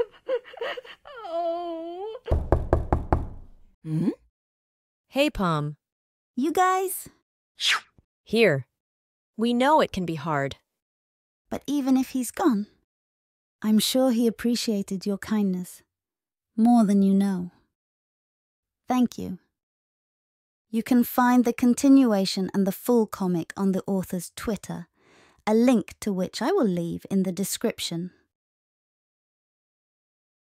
Oh. Hmm? Hey, Pom. You guys? Here. We know it can be hard. But even if he's gone, I'm sure he appreciated your kindness more than you know. Thank you. You can find the continuation and the full comic on the author's Twitter, a link to which I will leave in the description.